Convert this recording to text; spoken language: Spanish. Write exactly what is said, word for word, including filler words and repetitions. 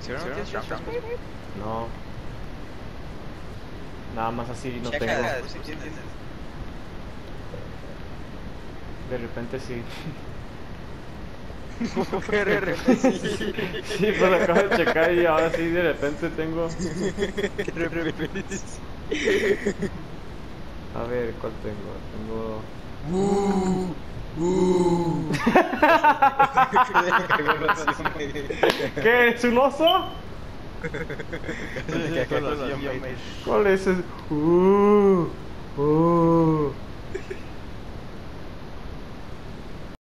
¿Sí no tienes trampas? No. Nada más así no Checa, tengo. si tienes. De repente sí. De repente sí. Sí, pues acabo de checar y ahora sí de repente tengo. De repente sí. A ver, ¿cuál tengo? Tengo. Uh, uh. ¿Qué? ¿Es un oso? Casi que lo hacía, mate. ¿Cuál es ese? Uh, uh.